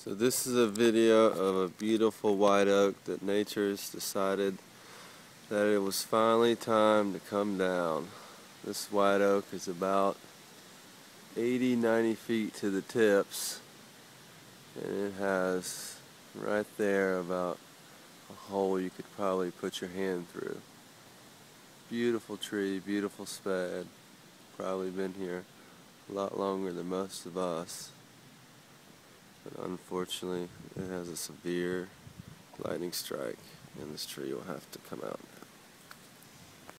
So this is a video of a beautiful white oak that nature's decided that it was finally time to come down. This white oak is about 80-90 feet to the tips, and it has right there about a hole you could probably put your hand through. Beautiful tree, beautiful spad. Probably been here a lot longer than most of us. But unfortunately, it has a severe lightning strike, and this tree will have to come out.